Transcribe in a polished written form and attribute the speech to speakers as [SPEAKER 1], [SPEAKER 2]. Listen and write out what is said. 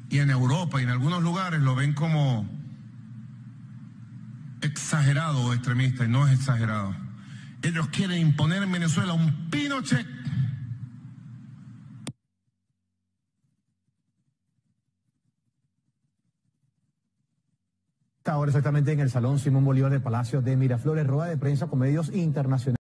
[SPEAKER 1] y en Europa y en algunos lugares lo ven como exagerado o extremista, y no es exagerado. Ellos quieren imponer en Venezuela un Pinochet.
[SPEAKER 2] Ahora exactamente en el Salón Simón Bolívar del Palacio de Miraflores, rueda de prensa con medios internacionales.